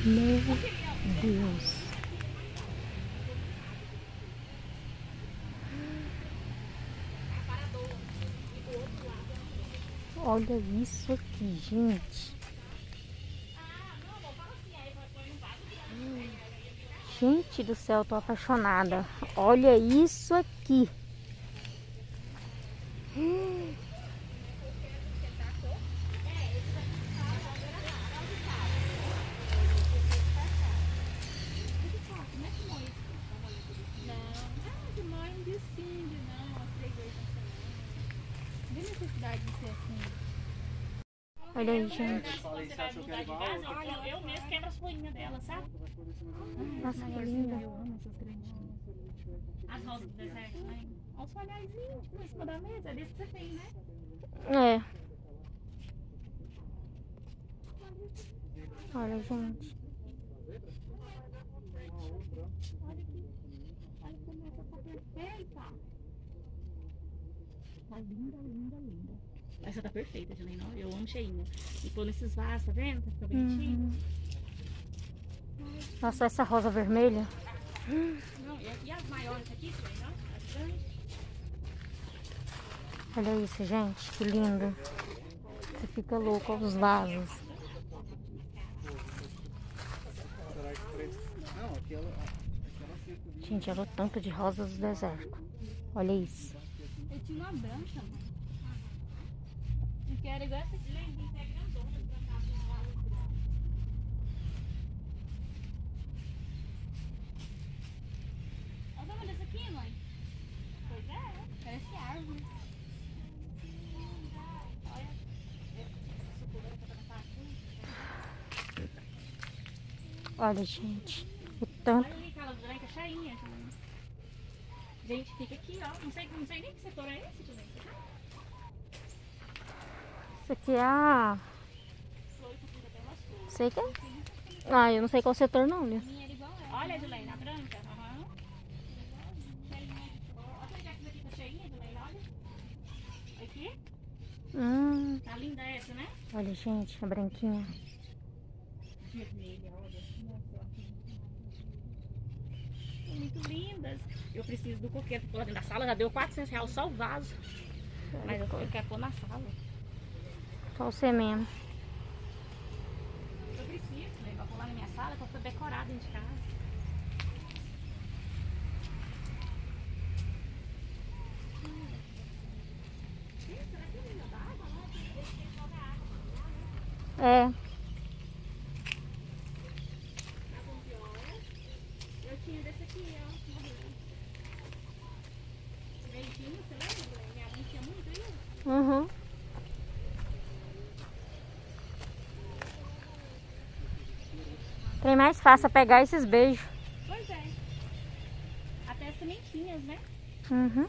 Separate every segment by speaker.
Speaker 1: Meu Deus. Olha isso aqui, gente. Gente do céu, tô apaixonada. Olha isso aqui. Olha aí, gente.
Speaker 2: Eu mesmo quebro as folhinhas dela, sabe?
Speaker 1: Nossa, que linda.
Speaker 2: Eu amo essas grandinhas. As rosas do deserto, né? Olha os folhazinhos em cima da mesa. É desse que você tem, né?
Speaker 1: É. Olha, gente.
Speaker 2: Olha aqui. Olha como essa tá perfeita. Tá linda, linda, linda. Essa tá perfeita, Janaína. Eu amo cheinha. E pôr nesses vasos, tá vendo? Tá ficando bonitinho.
Speaker 1: Nossa, essa rosa vermelha.
Speaker 2: Não, e as maiores aqui, Janaína? As grandes.
Speaker 1: Olha isso, gente. Que lindo. Você fica louco, olha os vasos. Gente, olha o tanto de rosas do deserto. Olha isso.
Speaker 2: Eu tinha uma branca, mãe. Eu quero igual essa aqui. Olha essa aqui, mãe. Pois é, parece árvore. Olha.
Speaker 1: Olha, gente. O tanto.
Speaker 2: Olha ali aquela branca cheinha. Gente, fica aqui, ó. Não sei nem que setor é esse também.
Speaker 1: Isso aqui é a... Sei que é. Ah, eu não sei qual setor não, né?
Speaker 2: Olha, Edilene, a branca. Aham. Cheinha. Olha essa daqui tá cheinha, Edilene, olha. Aqui. Tá linda essa, né?
Speaker 1: Olha, gente, a branquinha.
Speaker 2: Vermelha, olha. Muito lindas. Eu preciso do coqueiro pra pôr lá dentro da sala. Já deu R$400 só o vaso. Mas eu quero pôr na sala.
Speaker 1: Só você mesmo.
Speaker 2: Eu preciso, né? Pra pôr lá na minha sala pra decorar dentro de casa.
Speaker 1: É.
Speaker 2: Eu tinha desse aqui, ó. Beijinho, você lembra? Minha mãe tinha muito isso.
Speaker 1: Uhum. Trem mais fácil é pegar esses beijos.
Speaker 2: Pois é. Até as sementinhas, né?
Speaker 1: Uhum.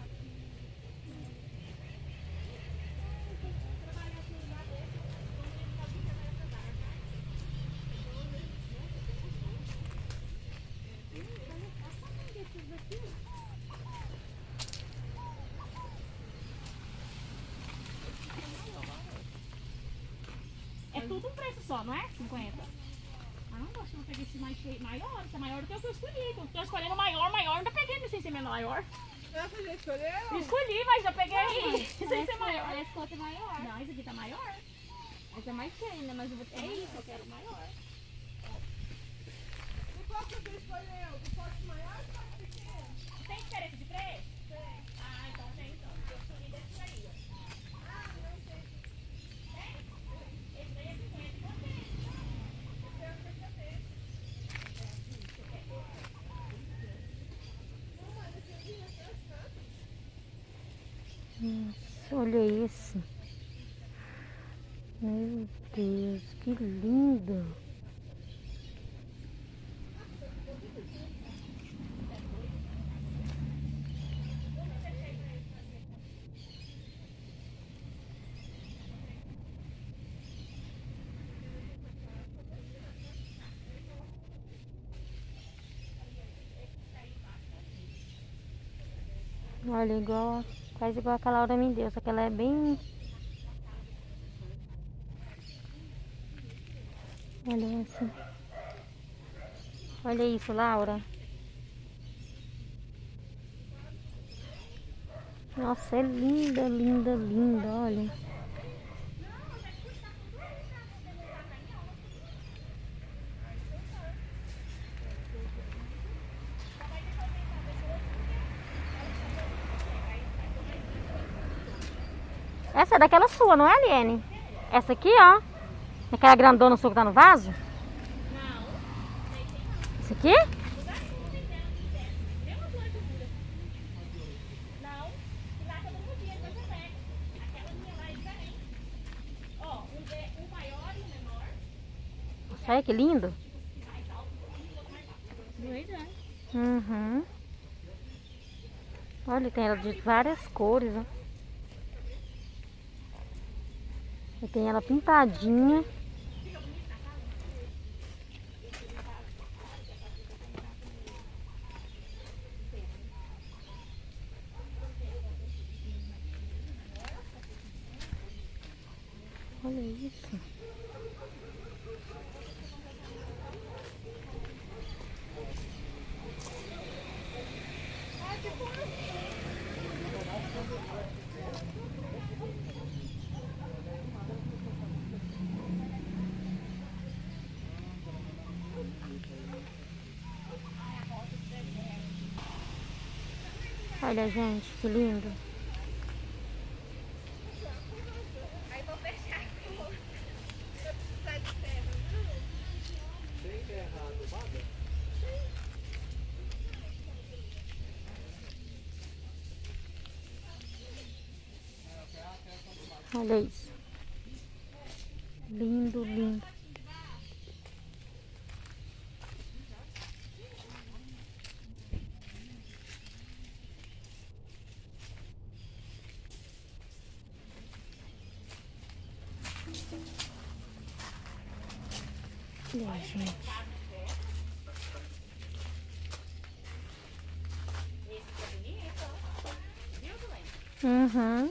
Speaker 2: É tudo um preço só, não é? 50. Ah, não, acho que eu peguei esse mais maior. Esse é maior do que o que eu escolhi. Eu tô escolhendo maior, ainda peguei esse sem ser maior.
Speaker 3: Essa já escolheu?
Speaker 2: Escolhi, mas já peguei sem ser maior.
Speaker 4: Parece que outra é maior.
Speaker 2: Não, esse aqui tá maior.
Speaker 4: Essa é mais pequena, mas eu vou ter
Speaker 2: É isso, eu quero maior.
Speaker 3: E qual que você escolheu? Do pote maior ou do pote pequeno?
Speaker 2: Tem diferença de preço?
Speaker 3: Tem.
Speaker 2: Ah, então tem então. Eu escolhi desse aí, ó.
Speaker 3: Ah, não sei.
Speaker 2: Esse daí é 50 e você?
Speaker 3: Esse eu não percebi. Não, mas esse aqui é bastante.
Speaker 1: Nossa, olha esse. Meu Deus, que lindo. Olha, igual, quase igual aquela Laura Mendes, só que ela é bem... Olha essa. Olha isso, Laura. Nossa, é linda, linda, linda, olha. Essa é daquela sua, não é, Aliene? Essa aqui, ó. Aquela grandona sua que tá no vaso? Essa aqui? Nossa, olha que lindo. Uhum. Olha, tem ela de várias cores, ó. E tem ela pintadinha. Olha isso. Olha, gente, que lindo. Olha isso. Lindo, lindo. Olha, gente. Uhum.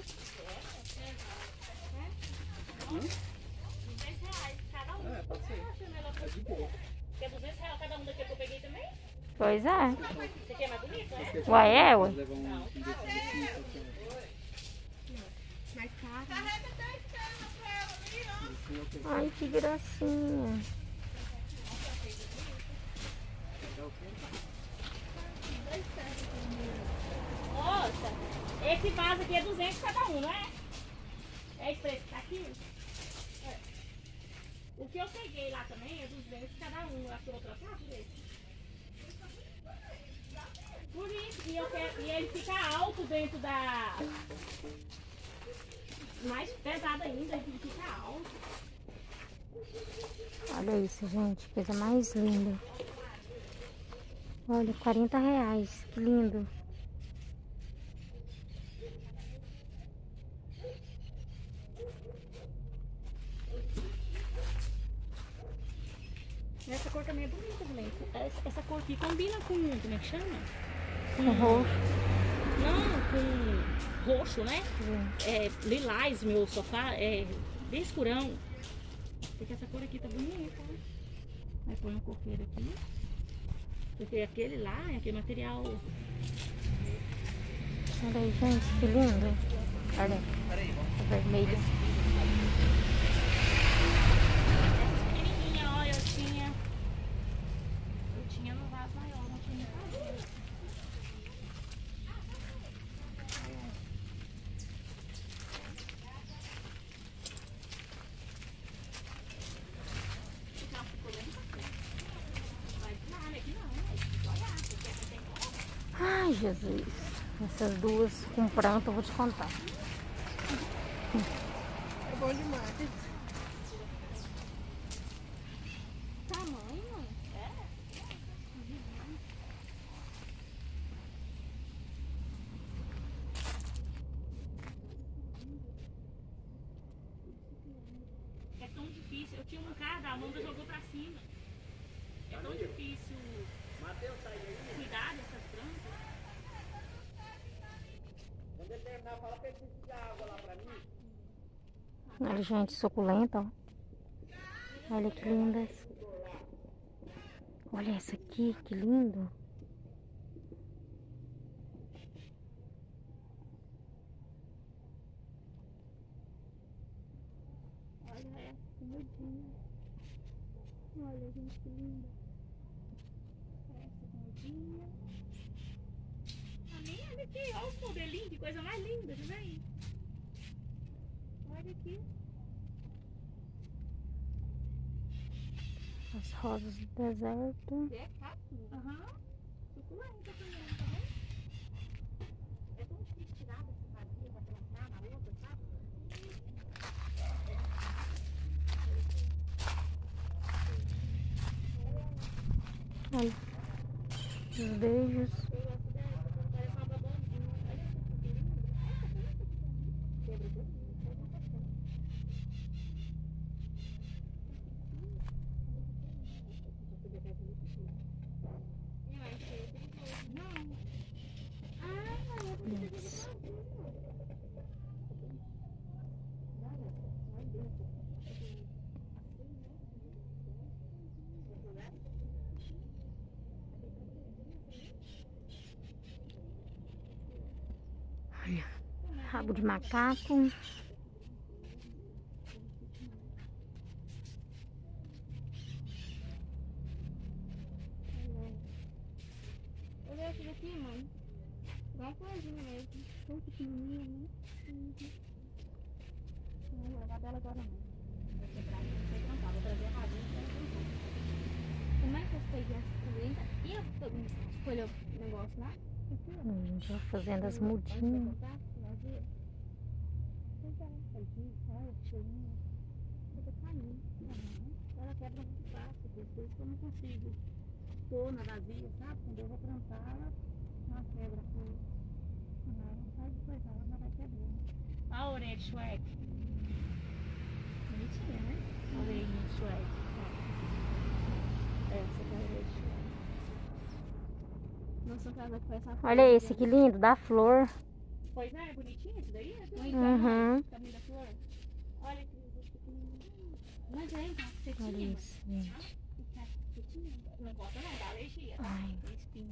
Speaker 2: Quer R$200 cada um daqui que eu peguei também?
Speaker 1: Pois é.
Speaker 2: Você quer mais bonito, né?
Speaker 1: Uai, é, ué.
Speaker 4: Mais caro.
Speaker 3: Carrega 10 peças pra ela ali, ó.
Speaker 1: Ai, que gracinha.
Speaker 2: Nossa, esse vaso aqui é 200 cada um, não é? É esse preço que tá aqui? É. O que eu peguei lá também é 200 cada um. Acho que eu vou trocar por esse. Por isso, e ele fica alto dentro da... Mais pesado ainda, ele fica alto.
Speaker 1: Olha isso, gente. Coisa mais linda. Olha, R$40. Que lindo.
Speaker 2: Essa cor também é bonita, Blanco. Essa cor aqui combina com, como é que chama?
Speaker 1: Com roxo.
Speaker 2: Não, com roxo, né? É lilás, meu sofá, é bem escurão. Porque essa cor aqui tá bonita. Aí põe um coqueiro aqui. Porque aquele lá é aquele material.
Speaker 1: Olha aí, gente, que lindo. Olha, o vermelho.
Speaker 2: Essa pequenininha, ó, eu tinha no vaso maior, não tinha nem vaso.
Speaker 1: Ai, Jesus. Essas duas com pranto eu vou te contar.
Speaker 3: É bom demais.
Speaker 4: Tamanho?
Speaker 2: É tão difícil. Eu tinha um cara, a Amanda jogou pra cima. É tão difícil cuidar dessas plantas.
Speaker 3: Quando ele terminar, fala pra ele tirar água lá pra mim.
Speaker 1: Olha, gente, suculenta, ó. Olha que lindas. Olha essa aqui, que lindo.
Speaker 2: Olha essa, mudinha. Olha, gente, que linda. Essa mudinha. Olha aqui, olha o modelinho, que coisa mais linda, tá vendo? Olha aqui.
Speaker 1: As rosas do deserto.
Speaker 2: É cápsula. Aham. Suculenta também, tá vendo? É tão difícil tirar dessa vazia pra plantar na outra, sabe?
Speaker 1: Olha. Os beijos.
Speaker 2: Eu gosto dessa, quando parece uma babosinha. Olha essa que linda. Quebra tudo.
Speaker 1: Olha, rabo de macaco.
Speaker 2: Olha essa daqui, mãe. Igual uma florzinha mesmo. Tão pequenininha, né? Não vou levar dela agora não. Vou quebrar e não sei plantar. Vou trazer a rasinha e vou plantar. Como é que eu peguei essa polenta? E eu escolhi o negócio lá? Aqui, ó.
Speaker 1: A gente vai fazendo as mudinhas.
Speaker 2: Ela quebra muito fácil, por isso que eu não consigo pôr na vazia, sabe? Quando eu vou plantar, ela não quebra. Não faz coisa, ela não vai quebrando. Olha a orelha de Shrek. Bonitinha, né? A orelhinha de Shrek. Essa é a orelha de Shrek. Nossa, casa com essa flor.
Speaker 1: Olha esse, que lindo, da flor.
Speaker 2: Pois é, bonitinho esse daí?
Speaker 1: Uhum.
Speaker 2: Caminho da flor. Olha que lindo. Mas é, você
Speaker 1: Olha
Speaker 2: tinha.
Speaker 1: isso, gente.
Speaker 2: Não gosta não, dá alergia.
Speaker 1: Ai.
Speaker 2: Tem espinho.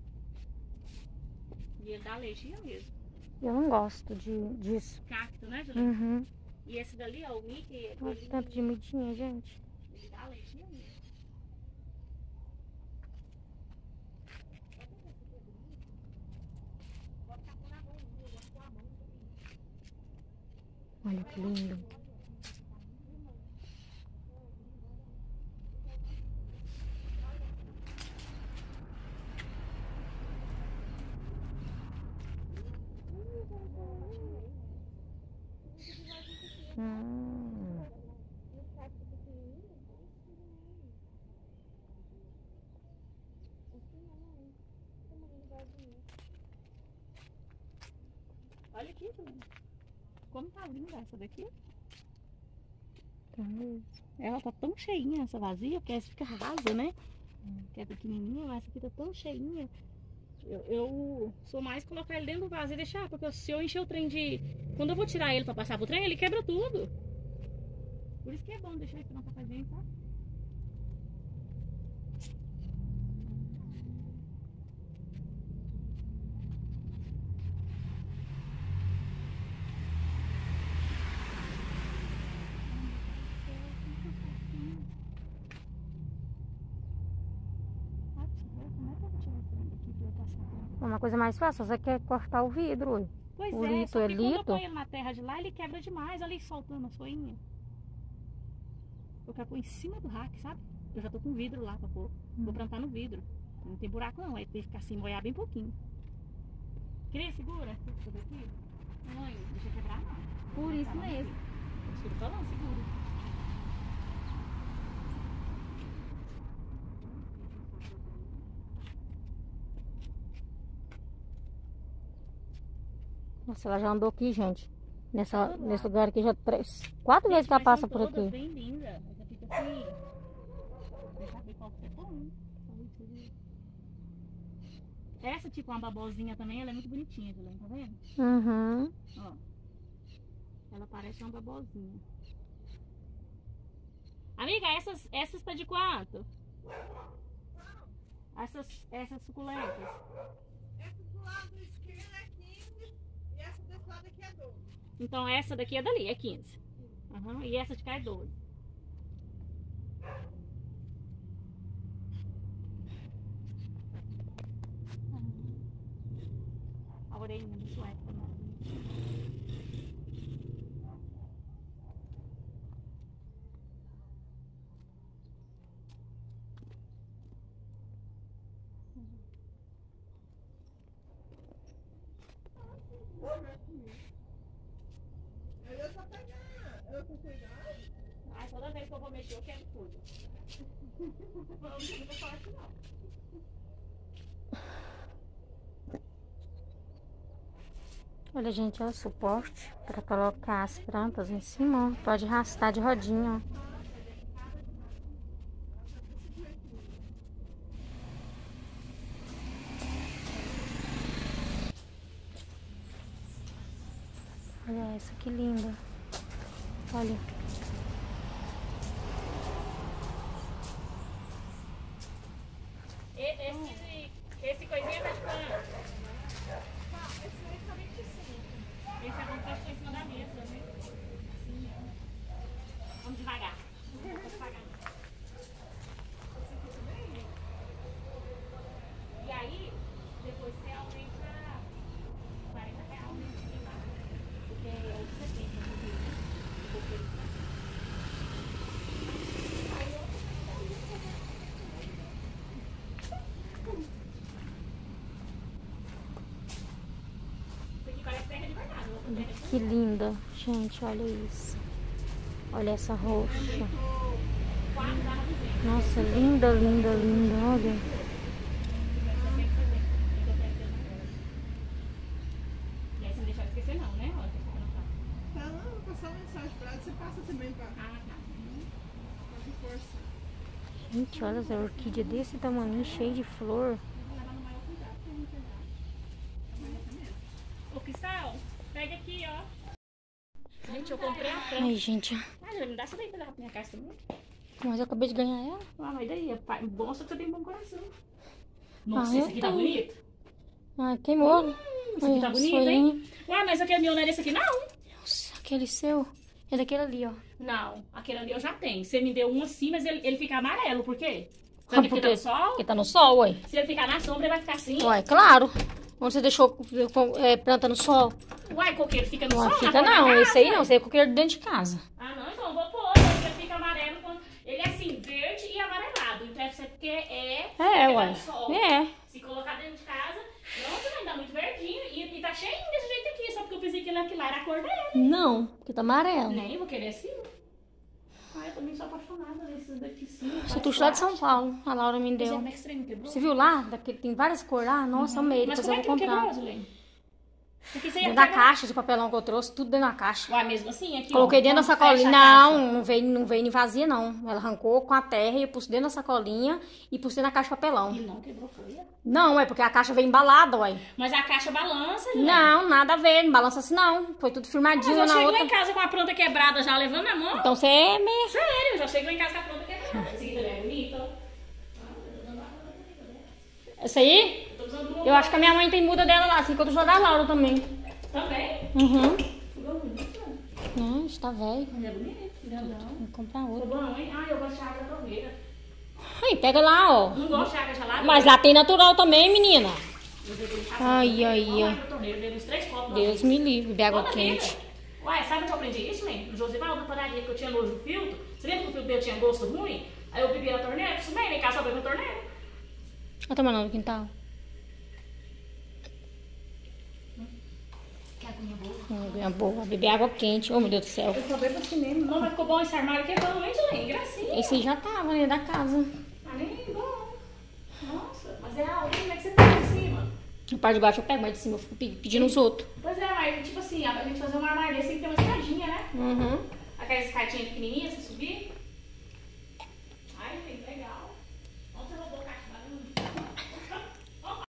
Speaker 2: E ele dá alergia mesmo.
Speaker 1: Eu não gosto disso.
Speaker 2: Cacto, né, Juliana?
Speaker 1: Uhum.
Speaker 2: E esse dali, ó, o Mickey,
Speaker 1: Olha o tanto de mudinha, gente.
Speaker 2: ele dá alergia mesmo.
Speaker 1: Olha que lindo.
Speaker 2: Olha aqui, Juliana. Como tá linda essa daqui. Ela tá tão cheinha, essa vazia, porque essa fica rasa, né? Que é pequenininha, mas essa aqui tá tão cheinha. Eu sou mais colocar ele dentro do vaso e deixar, porque se eu encher o trem de... Quando eu vou tirar ele pra passar pro trem, ele quebra tudo. Por isso que é bom deixar ele pronto pra fazer, tá?
Speaker 1: Uma coisa mais fácil, você quer cortar o vidro. Ui.
Speaker 2: Pois
Speaker 1: O
Speaker 2: é,
Speaker 1: lito
Speaker 2: só
Speaker 1: é
Speaker 2: que quando eu
Speaker 1: lito.
Speaker 2: ponho ele na terra de lá, ele quebra demais. Olha ele soltando as folhinhas. Eu quero pôr em cima do rack, sabe? Eu já tô com vidro lá pra pôr. Vou plantar no vidro. Não tem buraco não, aí tem que ficar assim, molhar bem pouquinho. Queria segura? Essa daqui? Mãe, não deixa quebrar não. Por isso mesmo. Eu estou falando, segura.
Speaker 1: Nossa, ela já andou aqui, gente. Nesse lugar aqui já 4 vezes que ela passa por aqui.
Speaker 2: Bem linda. Essa fica assim. Deixa eu saber qual que é bom. Essa, tipo, uma babosinha também, ela é muito bonitinha, Juliana, tá vendo?
Speaker 1: Uhum.
Speaker 2: Ó. Ela parece uma babosinha. Amiga, essas tá de quanto? Essas suculentas.
Speaker 3: Essa do lado esquerdo é 15 e essa desse lado aqui é 12.
Speaker 2: Então essa daqui é dali, é 15. Uhum. E essa de cá é 12. A orelhinha do suéter também.
Speaker 3: Eu só pegar. Eu com cuidado.
Speaker 2: Ai, toda vez que eu vou mexer, eu quero tudo. Não fica forte, não.
Speaker 1: Olha, gente, é o suporte para colocar as plantas em cima, ó. Pode arrastar de rodinha, ó. Olha essa, que linda. Olha.
Speaker 2: Esse coisinha tá de quanto? Esse é bom pra pôr em cima da mesa, né? Vamos devagar. Vamos devagar. E aí, depois você aumenta R$40, né? Porque é o que você tem pra fazer, né? Isso aqui parece terra de verdade.
Speaker 1: Olha que linda. Gente, olha isso. Olha essa roxa. Nossa, linda, linda, linda. Olha.
Speaker 2: E aí você não deixar de esquecer não, né? Olha,
Speaker 3: Tá, não, vou passar uma mensagem pra ela. Você passa também pra reforçar.
Speaker 1: Gente, olha essa orquídea desse tamanho, cheia de flor.
Speaker 2: Ô, Cristal, pega aqui, ó. Gente, eu comprei a planta.
Speaker 1: Ai, gente.
Speaker 2: Ah, já me dá essa daí pra levar pra minha casa também.
Speaker 1: Mas eu acabei de ganhar ela.
Speaker 2: Ah, mas daí, bom, só que você tem um bom coração. Nossa,
Speaker 1: eu
Speaker 2: esse aqui tá
Speaker 1: tenho.
Speaker 2: bonito.
Speaker 1: Ai, queimou.
Speaker 2: Esse aqui tá bonito, hein? Ué, mas aquele meu não é desse aqui, não?
Speaker 1: Nossa, aquele seu. É daquele ali, ó.
Speaker 2: Não, aquele ali eu já tenho. Você me deu um assim, mas ele fica amarelo, por quê?
Speaker 1: Ah,
Speaker 2: Sabe que tá no sol?
Speaker 1: Porque tá no sol, ué.
Speaker 2: Se ele ficar na sombra, ele vai ficar assim.
Speaker 1: Ué, claro. Onde você deixou planta no sol?
Speaker 2: Uai, coqueiro fica no
Speaker 1: Não
Speaker 2: sol?
Speaker 1: fica
Speaker 2: na porta
Speaker 1: não,
Speaker 2: da
Speaker 1: esse aí
Speaker 2: casa?
Speaker 1: não, esse aí é coqueiro dentro de casa.
Speaker 2: Ah, não, então eu vou pôr. Ele fica amarelo. Ele é assim, verde e amarelado. Então é porque fica
Speaker 1: ué.
Speaker 2: no sol.
Speaker 1: É.
Speaker 2: Se colocar dentro de casa, não vai dar muito verdinho. E tá cheio desse jeito aqui. Só porque eu pensei que ele lá era a cor dele.
Speaker 1: Não, porque tá amarelo.
Speaker 2: Nem vou querer assim. Ah, eu também sou apaixonada nesses daqui sim.
Speaker 1: Esse tucho lá de São Paulo, a Laura me deu.
Speaker 2: Como é que esse trem me quebrou?
Speaker 1: Você viu lá? Tem várias cores lá. Nossa, amei.
Speaker 2: Mas
Speaker 1: Depois
Speaker 2: como
Speaker 1: eu
Speaker 2: é que
Speaker 1: vou
Speaker 2: me
Speaker 1: comprar.
Speaker 2: quebrou, Zulene? Porque você ia
Speaker 1: Dentro da
Speaker 2: quebrar.
Speaker 1: caixa de papelão que eu trouxe, tudo dentro da caixa.
Speaker 2: Uai, mesmo assim, aqui,
Speaker 1: Coloquei
Speaker 2: ó,
Speaker 1: dentro da
Speaker 2: quando
Speaker 1: sacolinha.
Speaker 2: fecha a caixa.
Speaker 1: Não veio vazia, não. Ela arrancou com a terra e eu pus dentro da sacolinha e pus dentro da caixa de papelão.
Speaker 2: E não quebrou folha.
Speaker 1: Não, é porque a caixa veio embalada, ué.
Speaker 2: Mas a caixa balança, Zulene.
Speaker 1: Não, nada a ver, não balança assim não. Foi tudo
Speaker 2: Mas
Speaker 1: firmadinho
Speaker 2: eu
Speaker 1: na
Speaker 2: chego
Speaker 1: outra.
Speaker 2: lá em casa com a planta quebrada já levando na mão.
Speaker 1: Então você é meio...
Speaker 2: Sério, eu já chego lá em casa com a planta quebrada. Esse aqui também é bonito.
Speaker 1: Essa aí?
Speaker 2: Eu tô usando uma.
Speaker 1: Eu acho que a minha mãe tem muda dela lá, assim, que eu tô da Laura também.
Speaker 2: Também.
Speaker 1: Uhum.
Speaker 2: Ficou bonito.
Speaker 1: Não, está velho.
Speaker 2: Mas é bonito, grandão.
Speaker 1: Vou comprar
Speaker 2: Ficou
Speaker 1: outra.
Speaker 2: bom, hein? Ah, eu gosto de água da torneira.
Speaker 1: Aí, pega lá, ó.
Speaker 2: Não gosto de água gelada.
Speaker 1: Mas lá tem natural também, menina.
Speaker 2: Eu bebi de
Speaker 1: Ai, ai,
Speaker 2: Olha
Speaker 1: ai.
Speaker 2: água da torneira, eu bebi uns 3 copos.
Speaker 1: Deus me livre, beber água
Speaker 2: Toda
Speaker 1: quente.
Speaker 2: vida. Ué, sabe onde eu aprendi isso, mãe? No Josival, da padaria, que eu tinha nojo do filtro. Você lembra que o filtro dele tinha gosto ruim? Aí eu bebi na torneira, acostumei, vem cá só beber na torneira.
Speaker 1: Olha tomando no quintal.
Speaker 2: Que aguinha boa.
Speaker 1: Aguinha boa, beber água quente. Oh, meu Deus do céu.
Speaker 2: Eu só bebo assim mesmo. Não, mas ficou bom esse armário aqui, é bom, hein, Julinho? Gracinha.
Speaker 1: Esse aí já tava, né, da casa.
Speaker 2: Ah, nem bom. Nossa, mas é alto, como é que você tá em cima?
Speaker 1: A parte de baixo eu pego, mas de cima eu fico pedindo os outros.
Speaker 2: Pois é, mas tipo assim, a gente fazer um armário desse tem que ter uma escadinha, né?
Speaker 1: Uhum.
Speaker 2: Aquelas escadinhas pequenininhas, você subir.